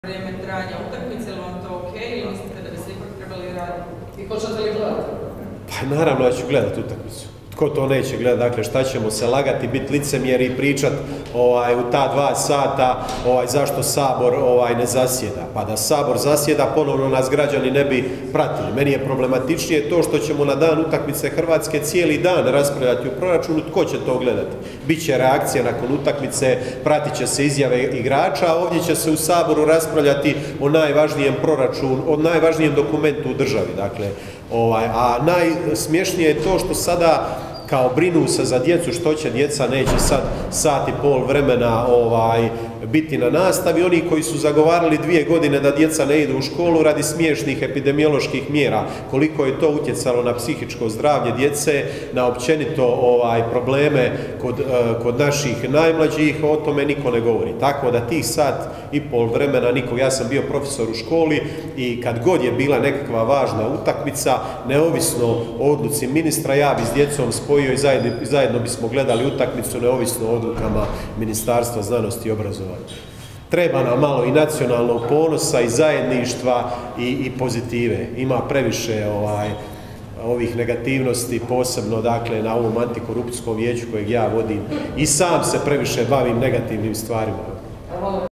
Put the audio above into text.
vrijeme trajanja utakmice, ili vam to ok, ili mislite da bi se ipak trebali raditi? I hoćete li gledati? Pa naravno da ću gledati utakmicu. Tko to neće gledati? Dakle, šta ćemo se lagati, biti licemjeri i pričati u ta 2 sata zašto Sabor ne zasjeda. Pa da Sabor zasjeda, ponovno nas građani ne bi pratili. Meni je problematičnije to što ćemo na dan utakmice Hrvatske cijeli dan raspravljati u proračunu. Tko će to gledati? Biće reakcija nakon utakmice, pratit će se izjave igrača, a ovdje će se u Saboru raspravljati o najvažnijem proračunu, o najvažnijem dokumentu u državi. Dakle, a najsmješnije je to što sada kao brinu se za djecu, što će djeca, neće sad sat i pol vremena biti na nastavi. Oni koji su zagovarali 2 godine da djeca ne idu u školu radi smiješnih epidemioloških mjera, koliko je to utjecalo na psihičko zdravlje djece, na općenito probleme kod naših najmlađih, o tome niko ne govori. Tako da tih sat i pol vremena ja sam bio profesor u školi i kad god je bila nekakva važna utakmica, neovisno o odluci ministra, ja bi s djecom spojio i zajedno bismo gledali utakmicu neovisno o odlukama Ministarstva znanosti i obrazovanja. Treba nam malo i nacionalnog ponosa i zajedništva i pozitive. Ima previše ovih negativnosti, posebno dakle na ovom antikorupcijskom vijeću kojeg ja vodim i sam se previše bavim negativnim stvarima.